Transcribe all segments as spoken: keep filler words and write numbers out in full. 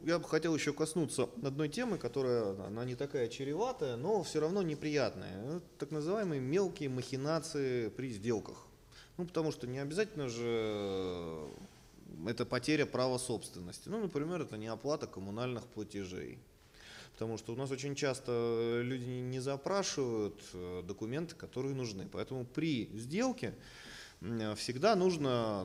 я бы хотел еще коснуться одной темы, которая, она не такая чреватая, но все равно неприятная. Это так называемые мелкие махинации при сделках. Ну, потому что не обязательно же это потеря права собственности. Ну, например, это не оплата коммунальных платежей. Потому что у нас очень часто люди не запрашивают документы, которые нужны. Поэтому при сделке всегда нужно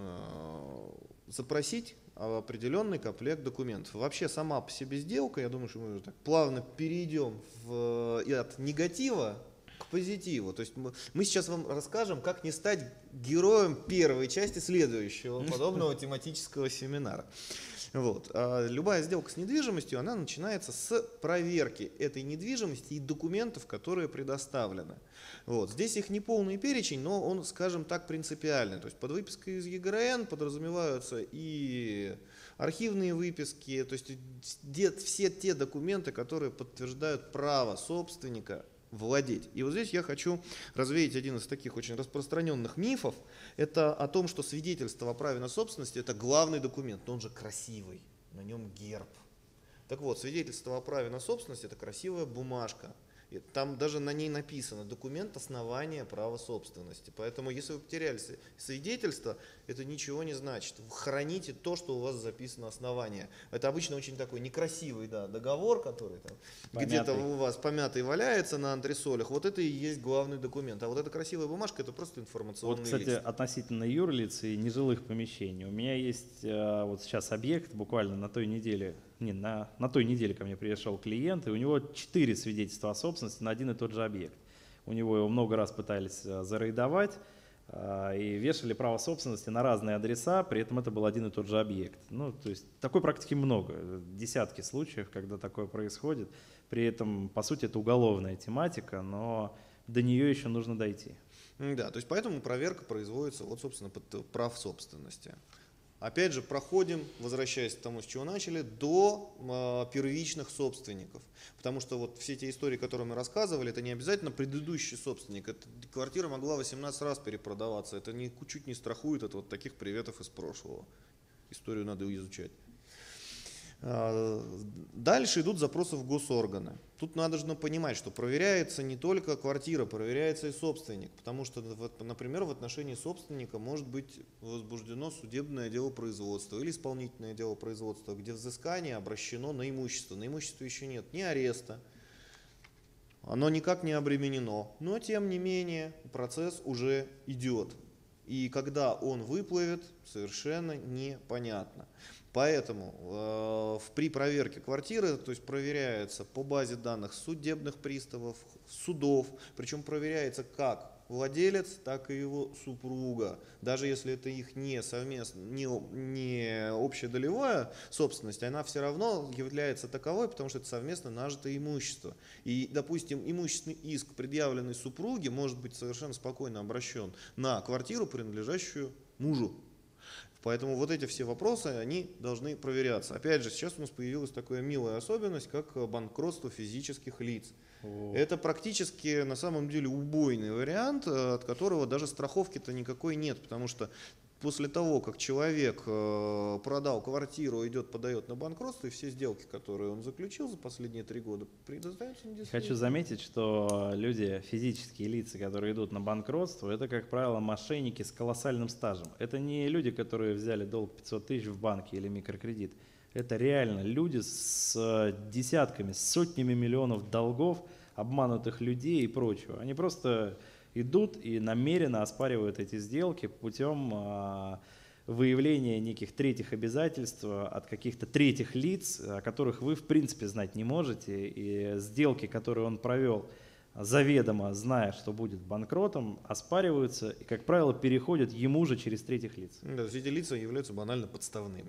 запросить определенный комплект документов. Вообще сама по себе сделка, я думаю, что мы так плавно перейдем в, от негатива к позитиву. То есть мы, мы сейчас вам расскажем, как не стать героем первой части следующего подобного тематического семинара. Вот. А любая сделка с недвижимостью, она начинается с проверки этой недвижимости и документов, которые предоставлены. Вот. Здесь их не полный перечень, но он, скажем так, принципиальный. То есть под выпиской из ЕГРН подразумеваются и архивные выписки, то есть все те документы, которые подтверждают право собственника владеть. И вот здесь я хочу развеять один из таких очень распространенных мифов. Это о том, что свидетельство о праве на собственность – это главный документ, но он же красивый, на нем герб. Так вот, свидетельство о праве на собственность – это красивая бумажка. И там даже на ней написано документ основания права собственности. Поэтому если вы потеряли свидетельство, это ничего не значит. Вы храните то, что у вас записано основание. Это обычно очень такой некрасивый, да, договор, который там где-то у вас помятый валяется на антресолях. Вот это и есть главный документ. А вот эта красивая бумажка – это просто информационный Вот, кстати, лист. Относительно юрлиц и нежилых помещений. У меня есть э, вот сейчас объект, буквально на той неделе, не, на, на той неделе ко мне пришел клиент, и у него четыре свидетельства о собственности на один и тот же объект. У него его много раз пытались э, зарейдовать э, и вешали право собственности на разные адреса, при этом это был один и тот же объект. Ну, то есть такой практики много, десятки случаев, когда такое происходит. При этом, по сути, это уголовная тематика, но до нее еще нужно дойти. Да, то есть поэтому проверка производится вот, собственно, под прав собственности. Опять же, проходим, возвращаясь к тому, с чего начали, до э, первичных собственников. Потому что вот все те истории, которые мы рассказывали, это не обязательно предыдущий собственник. Эта квартира могла восемнадцать раз перепродаваться. Это ни, чуть не страхует от вот таких приветов из прошлого. Историю надо изучать. Дальше идут запросы в госорганы. Тут надо же понимать, что проверяется не только квартира, проверяется и собственник. Потому что, например, в отношении собственника может быть возбуждено судебное дело производства или исполнительное дело производства, где взыскание обращено на имущество. На имуществе еще нет ни ареста, оно никак не обременено. Но, тем не менее, процесс уже идет. И когда он выплывет, совершенно непонятно. Поэтому э, при проверке квартиры, то есть проверяется по базе данных судебных приставов, судов, причем проверяется как владелец, так и его супруга. Даже если это их не совместно, не, не общедолевая собственность, она все равно является таковой, потому что это совместно нажитое имущество. И, допустим, имущественный иск, предъявленный супруге, может быть совершенно спокойно обращен на квартиру, принадлежащую мужу. Поэтому вот эти все вопросы, они должны проверяться. Опять же, сейчас у нас появилась такая милая особенность, как банкротство физических лиц. О. Это практически на самом деле убойный вариант, от которого даже страховки-то никакой нет, потому что после того, как человек продал квартиру, идет, подает на банкротство, и все сделки, которые он заключил за последние три года, предоставятся недействительными. Хочу заметить, что люди, физические лица, которые идут на банкротство, это, как правило, мошенники с колоссальным стажем. Это не люди, которые взяли долг пятьсот тысяч в банке или микрокредит. Это реально люди с десятками, с сотнями миллионов долгов, обманутых людей и прочего. Они просто идут и намеренно оспаривают эти сделки путем а, выявления неких третьих обязательств от каких-то третьих лиц, о которых вы в принципе знать не можете. И сделки, которые он провел, заведомо зная, что будет банкротом, оспариваются и, как правило, переходят ему же через третьих лиц. Да, эти лица являются банально подставными.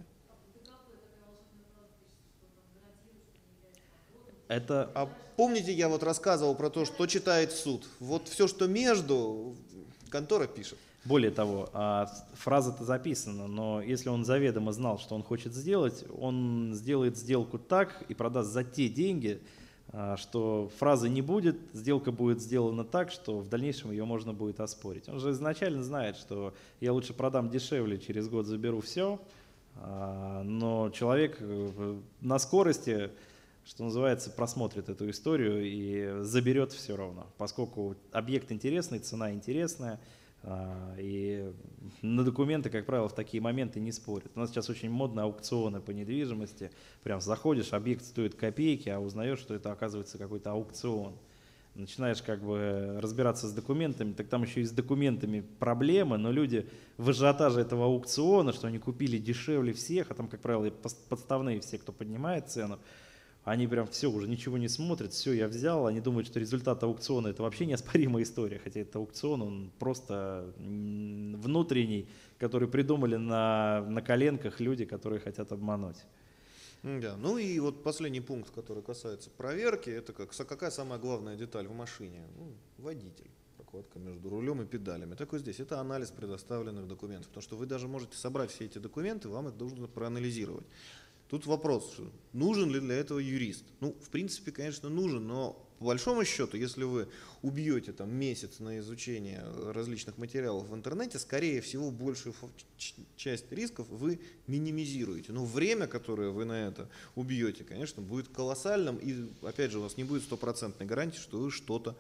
Это... А помните, я вот рассказывал про то, что читает суд? Вот все, что между, контора пишет. Более того, фраза-то записана, но если он заведомо знал, что он хочет сделать, он сделает сделку так и продаст за те деньги, что фразы не будет, сделка будет сделана так, что в дальнейшем ее можно будет оспорить. Он же изначально знает, что я лучше продам дешевле, через год заберу все, а, но человек э, на скорости, что называется, просмотрит эту историю и заберет все равно, поскольку объект интересный, цена интересная, а, и на документы, как правило, в такие моменты не спорят. У нас сейчас очень модно аукционы по недвижимости. Прям заходишь, объект стоит копейки, а узнаешь, что это оказывается какой-то аукцион. Начинаешь как бы разбираться с документами, так там еще и с документами проблемы, но люди в ажиотаже этого аукциона, что они купили дешевле всех, а там, как правило, подставные все, кто поднимает цену, они прям все, уже ничего не смотрят, все, я взял, они думают, что результат аукциона это вообще неоспоримая история, хотя это аукцион, он просто внутренний, который придумали на, на коленках люди, которые хотят обмануть. Да, ну и вот последний пункт, который касается проверки, это как, какая самая главная деталь в машине? Ну, водитель, прокладка между рулем и педалями. Так и здесь, это анализ предоставленных документов, потому что вы даже можете собрать все эти документы, вам их нужно проанализировать. Тут вопрос, нужен ли для этого юрист? Ну, в принципе, конечно, нужен, но по большому счету, если вы убьете там месяц на изучение различных материалов в интернете, скорее всего, большую часть рисков вы минимизируете. Но время, которое вы на это убьете, конечно, будет колоссальным, и, опять же, у вас не будет стопроцентной гарантии, что вы что-то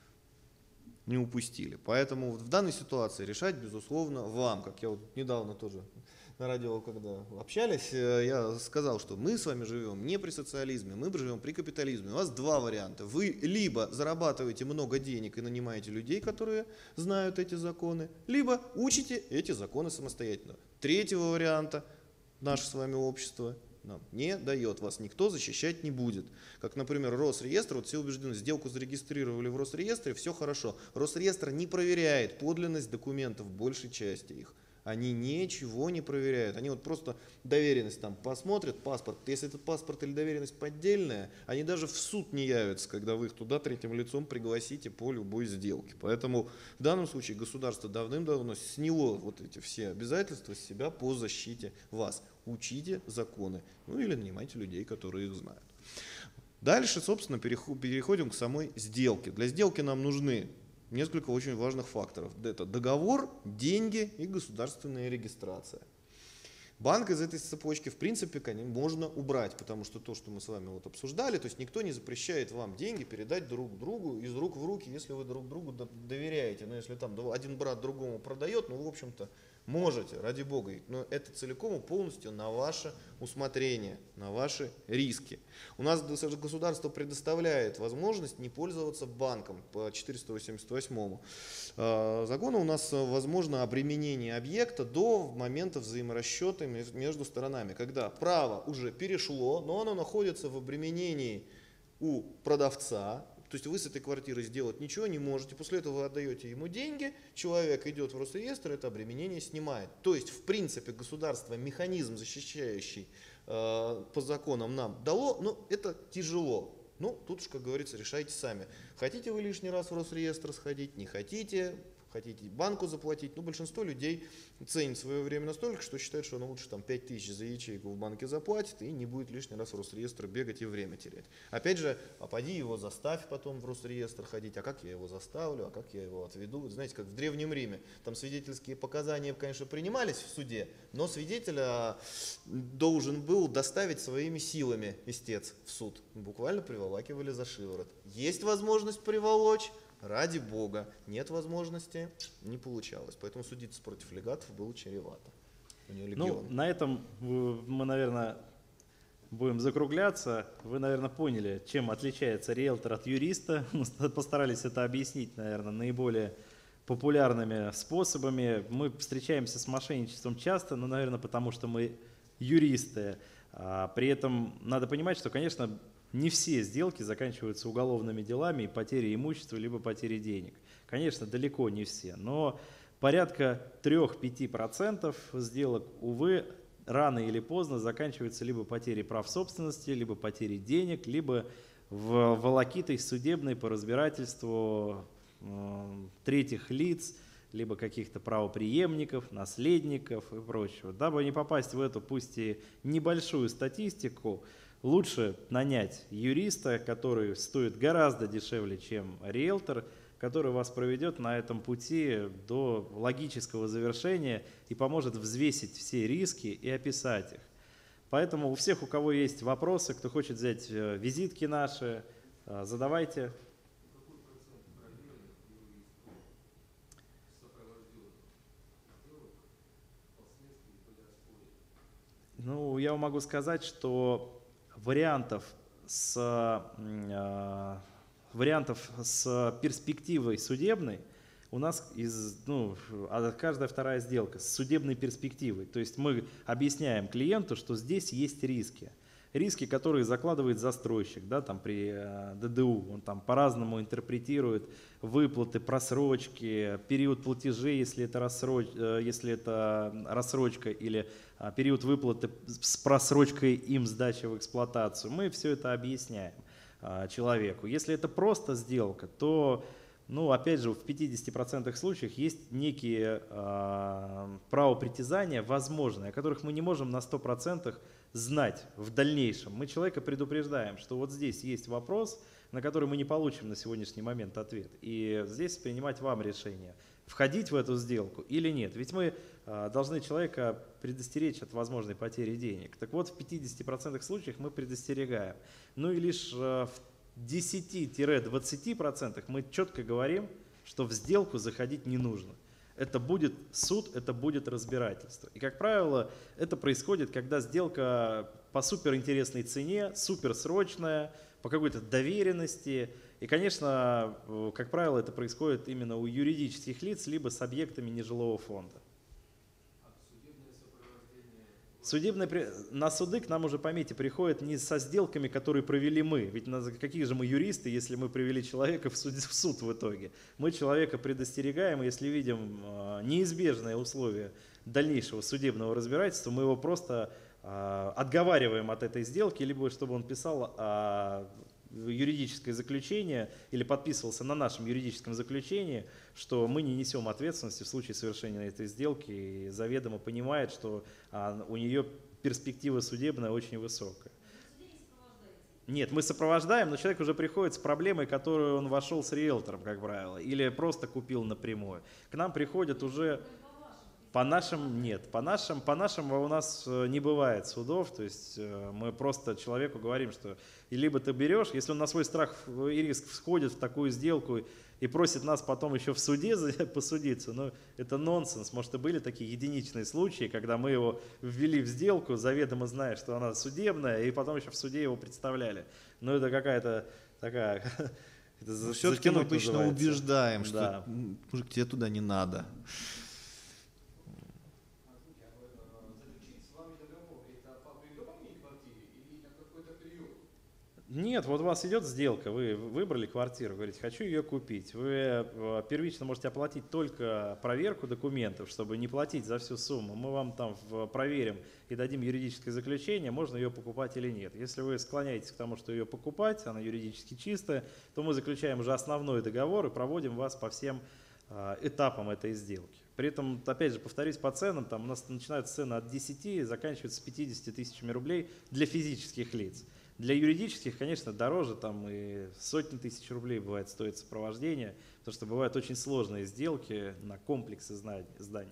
не упустили. Поэтому в данной ситуации решать, безусловно, вам, как я вот недавно тоже на радио, когда общались, я сказал, что мы с вами живем не при социализме, мы живем при капитализме. У вас два варианта. Вы либо зарабатываете много денег и нанимаете людей, которые знают эти законы, либо учите эти законы самостоятельно. Третьего варианта наше с вами общество нам не дает, вас никто защищать не будет. Как, например, Росреестр, вот все убеждены, сделку зарегистрировали в Росреестре, все хорошо. Росреестр не проверяет подлинность документов, большей части их. Они ничего не проверяют, они вот просто доверенность там посмотрят, паспорт, если этот паспорт или доверенность поддельная, они даже в суд не явятся, когда вы их туда третьим лицом пригласите по любой сделке. Поэтому в данном случае государство давным-давно сняло вот эти все обязательства с себя по защите вас. Учите законы, ну или нанимайте людей, которые их знают. Дальше, собственно, переходим к самой сделке. Для сделки нам нужны несколько очень важных факторов. Это договор, деньги и государственная регистрация. Банк из этой цепочки, в принципе, можно убрать, потому что то, что мы с вами вот обсуждали, то есть никто не запрещает вам деньги передать друг другу из рук в руки, если вы друг другу доверяете. Но если там один брат другому продает, ну, в общем-то, можете, ради бога, но это целиком и полностью на ваше усмотрение, на ваши риски. У нас государство предоставляет возможность не пользоваться банком по четыреста восемьдесят восьмому закону. У нас возможно обременение объекта до момента взаиморасчета между сторонами, когда право уже перешло, но оно находится в обременении у продавца. То есть вы с этой квартирой сделать ничего не можете, после этого вы отдаете ему деньги, человек идет в Росреестр, это обременение снимает. То есть, в принципе, государство механизм, защищающий э, по законам нам дало, но это тяжело. Ну, тут уж, как говорится, решайте сами. Хотите вы лишний раз в Росреестр сходить, не хотите, хотите банку заплатить. Ну, большинство людей ценит свое время настолько, что считает, что оно лучше там пять тысяч за ячейку в банке заплатит и не будет лишний раз в Росреестр бегать и время терять. Опять же, а поди его заставь потом в Росреестр ходить, а как я его заставлю, а как я его отведу. Знаете, как в Древнем Риме, там свидетельские показания, конечно, принимались в суде, но свидетеля должен был доставить своими силами истец в суд. Буквально приволакивали за шиворот. Есть возможность приволочь? Ради бога, нет возможности, не получалось. Поэтому судиться против легатов было чревато. У нее ну, на этом мы, наверное, будем закругляться. Вы, наверное, поняли, чем отличается риэлтор от юриста. Мы постарались это объяснить, наверное, наиболее популярными способами. Мы встречаемся с мошенничеством часто, но, наверное, потому что мы юристы. А при этом надо понимать, что, конечно, не все сделки заканчиваются уголовными делами и потерей имущества, либо потерей денег. Конечно, далеко не все, но порядка три-пять процентов сделок, увы, рано или поздно заканчиваются либо потерей прав собственности, либо потерей денег, либо в волокитой судебной по разбирательству э, третьих лиц, либо каких-то правопреемников, наследников и прочего. Дабы не попасть в эту, пусть и небольшую статистику, лучше нанять юриста, который стоит гораздо дешевле, чем риэлтор. который вас проведет на этом пути до логического завершения и поможет взвесить все риски и описать их. Поэтому у всех, у кого есть вопросы, кто хочет взять визитки наши, задавайте. Ну, я вам могу сказать, что вариантов с, э, вариантов с перспективой судебной у нас из, ну, каждая вторая сделка с судебной перспективой. То есть мы объясняем клиенту, что здесь есть риски. Риски, которые закладывает застройщик, да, там при Д Д У, он там по-разному интерпретирует выплаты, просрочки, период платежей, если это, рассроч, если это рассрочка или период выплаты с просрочкой им сдачи в эксплуатацию. Мы все это объясняем человеку. Если это просто сделка, то, ну, опять же, в пятидесяти процентах случаев есть некие э, правопритязания возможные, о которых мы не можем на сто процентов знать в дальнейшем. Мы человека предупреждаем, что вот здесь есть вопрос, на который мы не получим на сегодняшний момент ответ. И здесь принимать вам решение, входить в эту сделку или нет. Ведь мы э, должны человека предостеречь от возможной потери денег. Так вот, в пятидесяти процентах случаев мы предостерегаем. Ну и лишь э, в десяти-двадцати процентах мы четко говорим, что в сделку заходить не нужно. Это будет суд, это будет разбирательство. И, как правило, это происходит, когда сделка по суперинтересной цене, суперсрочная, по какой-то доверенности. И, конечно, как правило, это происходит именно у юридических лиц, либо с объектами нежилого фонда. Судебное, на суды к нам уже, поймите, приходят не со сделками, которые провели мы. Ведь какие же мы юристы, если мы привели человека в суд, в суд в итоге. Мы человека предостерегаем, и если видим неизбежные условия дальнейшего судебного разбирательства, мы его просто отговариваем от этой сделки, либо чтобы он писал юридическое заключение или подписывался на нашем юридическом заключении, что мы не несем ответственности в случае совершения этой сделки, и заведомо понимает, что а, у нее перспектива судебная очень высокая. Нет, мы сопровождаем, но человек уже приходит с проблемой, которую он вошел с риэлтором, как правило, или просто купил напрямую. К нам приходят уже... По нашим нет, по нашим, по нашим у нас не бывает судов, то есть мы просто человеку говорим, что либо ты берешь, если он на свой страх и риск входит в такую сделку и просит нас потом еще в суде посудиться, ну это нонсенс. Может, и были такие единичные случаи, когда мы его ввели в сделку, заведомо зная, что она судебная, и потом еще в суде его представляли. Но это какая-то такая... Все-таки мы обычно называется. убеждаем, что да. мужик, тебе туда не надо. Нет, вот у вас идет сделка, вы выбрали квартиру, говорите, хочу ее купить. Вы первично можете оплатить только проверку документов, чтобы не платить за всю сумму. Мы вам там проверим и дадим юридическое заключение, можно ее покупать или нет. Если вы склоняетесь к тому, что ее покупать, она юридически чистая, то мы заключаем уже основной договор и проводим вас по всем этапам этой сделки. При этом, опять же, повторюсь, по ценам, там у нас начинаются цены от десяти и заканчиваются пятьюдесятью тысячами рублей для физических лиц. Для юридических, конечно, дороже, там и сотни тысяч рублей бывает стоит сопровождение, потому что бывают очень сложные сделки на комплексы зданий.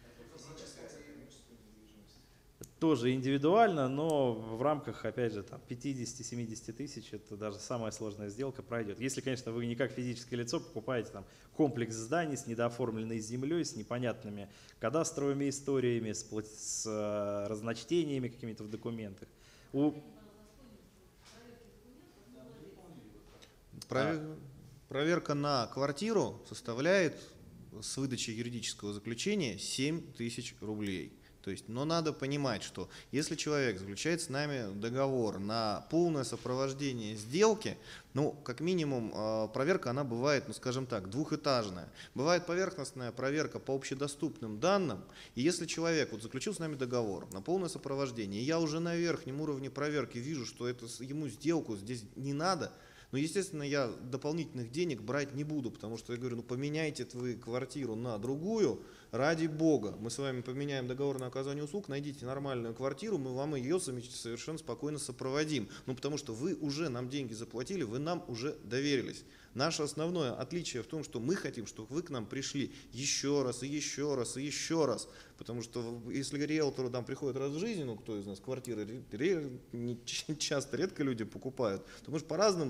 Тоже индивидуально, но в рамках, опять же, пятидесяти-семидесяти тысяч, это даже самая сложная сделка пройдет. Если, конечно, вы не как физическое лицо покупаете там комплекс зданий с недооформленной землей, с непонятными кадастровыми историями, с, с разночтениями какими-то в документах. У... Проверка на квартиру составляет с выдачей юридического заключения семь тысяч рублей. То есть, но надо понимать, что если человек заключает с нами договор на полное сопровождение сделки, ну, как минимум, проверка, она бывает, ну, скажем так, двухэтажная. Бывает поверхностная проверка по общедоступным данным, и если человек вот заключил с нами договор на полное сопровождение, и я уже на верхнем уровне проверки вижу, что это, ему сделку здесь не надо, но, естественно, я дополнительных денег брать не буду, потому что я говорю, ну поменяйте вы квартиру на другую, ради бога, мы с вами поменяем договор на оказание услуг, найдите нормальную квартиру, мы вам ее совершенно спокойно сопроводим. Ну, потому что вы уже нам деньги заплатили, вы нам уже доверились. Наше основное отличие в том, что мы хотим, чтобы вы к нам пришли еще раз, и еще раз, и еще раз. Потому что если риэлтору там приходит раз в жизни, ну кто из нас квартиры ре, не, часто, редко люди покупают, то мы же по разным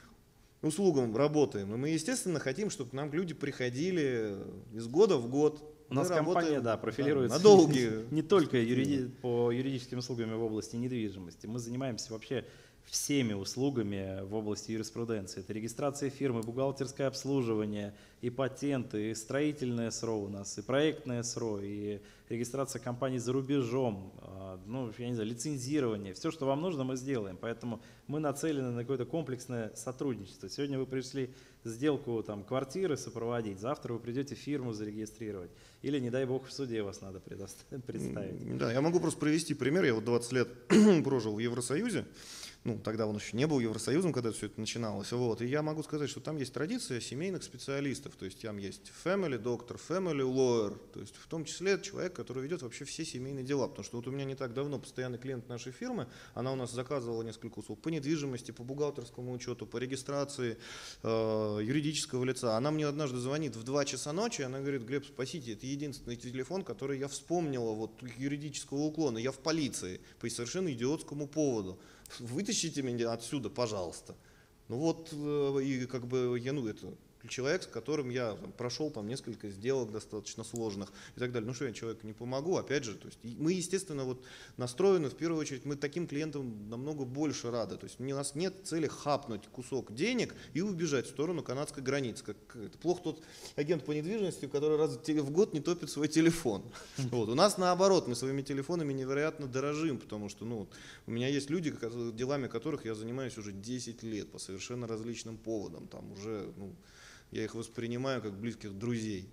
услугам работаем. И мы, естественно, хотим, чтобы к нам люди приходили из года в год. У нас мы компания, да, профилируется да, на долгие. Не только юриди, по юридическим услугам в области недвижимости. Мы занимаемся вообще всеми услугами в области юриспруденции. Это регистрация фирмы, бухгалтерское обслуживание, и патенты, и строительное СРО у нас, и проектное СРО, и регистрация компаний за рубежом, ну, я не знаю, лицензирование. Все, что вам нужно, мы сделаем. Поэтому мы нацелены на какое-то комплексное сотрудничество. Сегодня вы пришли сделку там, квартиры сопроводить, завтра вы придете фирму зарегистрировать. Или, не дай бог, в суде вас надо представить. Да, я могу просто привести пример. Я вот двадцать лет прожил в Евросоюзе. Ну, тогда он еще не был Евросоюзом, когда все это начиналось. Вот. И я могу сказать, что там есть традиция семейных специалистов. То есть там есть family doctor, family lawyer. То есть в том числе человек, который ведет вообще все семейные дела. Потому что вот у меня не так давно постоянный клиент нашей фирмы, она у нас заказывала несколько услуг по недвижимости, по бухгалтерскому учету, по регистрации э, юридического лица. Она мне однажды звонит в два часа ночи, она говорит: Глеб, спасите, это единственный телефон, который я вспомнила вот юридического уклона. Я в полиции по совершенно идиотскому поводу. Вытащите меня отсюда, пожалуйста. Ну вот, и как бы я, ну это человек, с которым я там, прошел там несколько сделок достаточно сложных и так далее. Ну что, я человеку не помогу, опять же, то есть мы, естественно, вот настроены, в первую очередь, мы таким клиентам намного больше рады. То есть у нас нет цели хапнуть кусок денег и убежать в сторону канадской границы. Как, это плохо тот агент по недвижимости, который раз в год не топит свой телефон. Вот. У нас наоборот, мы своими телефонами невероятно дорожим, потому что ну, у меня есть люди, делами которых я занимаюсь уже десять лет по совершенно различным поводам. Там уже, ну, я их воспринимаю как близких друзей.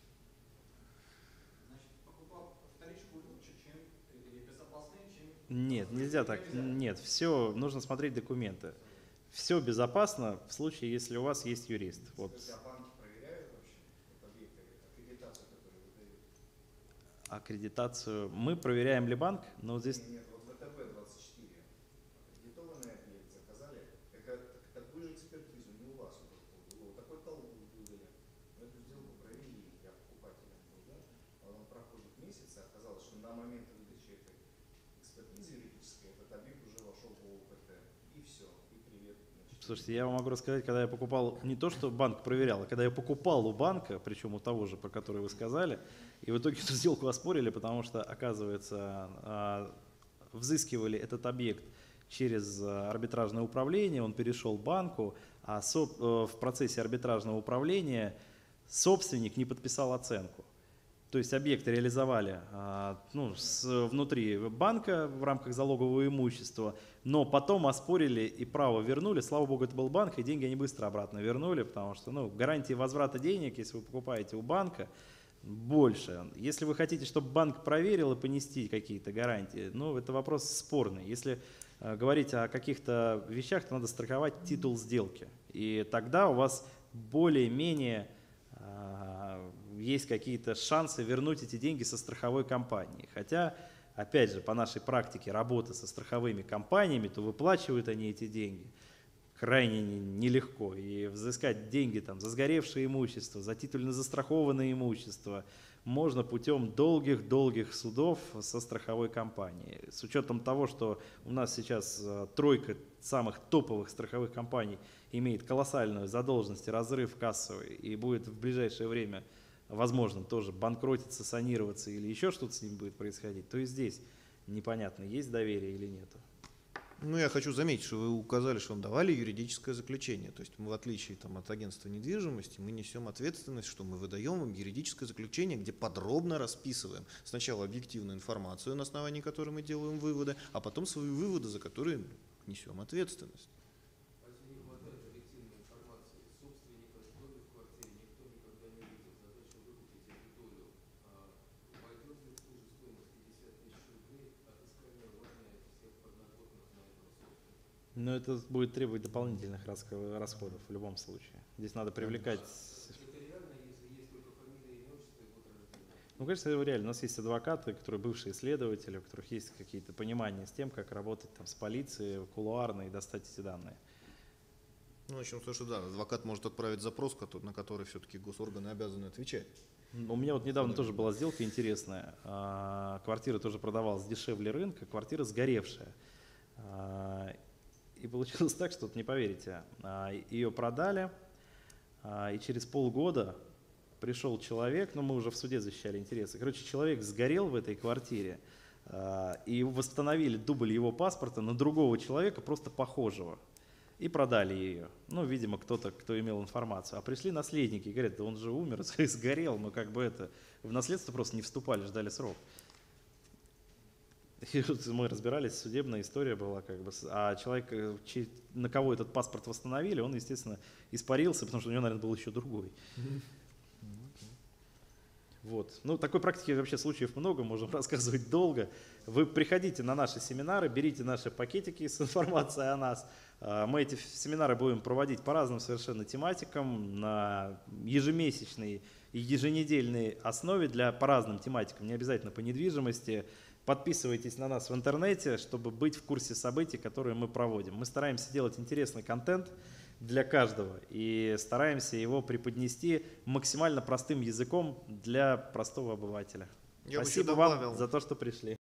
Значит, покупал вторичку лучше, чем или безопаснее, чем... Нет, нельзя так. Нет, все, нужно смотреть документы. Все безопасно в случае, если у вас есть юрист. Вот. А банки проверяют вообще объекты, аккредитацию, которую выдают? Аккредитацию мы проверяем ли банк, но вот здесь... Нет, вот ВТБ двадцать четыре. Аккредитованный объект заказали, такую же экспертизу, не у вас. Вот такой талон выдали. Эту сделку провели, я покупателем был, да? Он проходит месяц, и оказалось, что на момент выдачи этой экспертизы юридической этот объект уже вошел в ОУПТ. И все, и привет. Значит, Слушайте, я вам могу рассказать, когда я покупал, не то, что банк проверял, а когда я покупал у банка, причем у того же, про который вы сказали, и в итоге эту сделку оспорили, потому что, оказывается, взыскивали этот объект через арбитражное управление, он перешел банку, а в процессе арбитражного управления собственник не подписал оценку. То есть объект реализовали ну, с, внутри банка в рамках залогового имущества, но потом оспорили и право вернули. Слава богу, это был банк, и деньги они быстро обратно вернули, потому что ну, гарантии возврата денег, если вы покупаете у банка, больше. Если вы хотите, чтобы банк проверил и понести какие-то гарантии, ну, это вопрос спорный. Если э, говорить о каких-то вещах, то надо страховать титул сделки. И тогда у вас более-менее э, есть какие-то шансы вернуть эти деньги со страховой компанией. Хотя, опять же, по нашей практике работы со страховыми компаниями, то выплачивают они эти деньги крайне нелегко. И взыскать деньги там, за сгоревшее имущество, за титульно застрахованное имущество можно путем долгих-долгих судов со страховой компанией. С учетом того, что у нас сейчас тройка самых топовых страховых компаний имеет колоссальную задолженность и разрыв кассовый, и будет в ближайшее время возможно тоже банкротиться, санироваться или еще что-то с ним будет происходить, то и здесь непонятно, есть доверие или нет. Ну, я хочу заметить, что вы указали, что вам давали юридическое заключение. То есть мы, в отличие там, от агентства недвижимости, мы несем ответственность, что мы выдаем вам юридическое заключение, где подробно расписываем сначала объективную информацию, на основании которой мы делаем выводы, а потом свои выводы, за которые несем ответственность. Но это будет требовать дополнительных расходов в любом случае. Здесь надо привлекать... Ну, конечно, реально, у нас есть адвокаты, которые бывшие следователи, у которых есть какие-то понимания с тем, как работать там с полицией, кулуарно и достать эти данные. Ну, начнем с того, что да, адвокат может отправить запрос, кото- на который все-таки госорганы обязаны отвечать. У меня вот недавно тоже была сделка интересная. А, Квартира тоже продавалась дешевле рынка, квартира сгоревшая. А, И получилось так, что, вот не поверите, а, ее продали, а, и через полгода пришел человек, ну мы уже в суде защищали интересы. Короче, человек сгорел в этой квартире, а, и восстановили дубль его паспорта на другого человека, просто похожего. И продали ее. Ну, видимо, кто-то, кто имел информацию. А пришли наследники и говорят, да он же умер, сгорел, мы как бы это, в наследство просто не вступали, ждали срок. И вот мы разбирались, судебная история была, как бы, а человек, э, чей- на кого этот паспорт восстановили, он, естественно, испарился, потому что у него, наверное, был еще другой. Вот. Ну, такой практики вообще случаев много, можем рассказывать долго. Вы приходите на наши семинары, берите наши пакетики с информацией о нас. А, Мы эти семинары будем проводить по разным совершенно тематикам, на ежемесячной и еженедельной основе для, по разным тематикам, не обязательно по недвижимости. Подписывайтесь на нас в интернете, чтобы быть в курсе событий, которые мы проводим. Мы стараемся делать интересный контент для каждого и стараемся его преподнести максимально простым языком для простого обывателя. Я бы еще Спасибо добавил. вам за то, что пришли.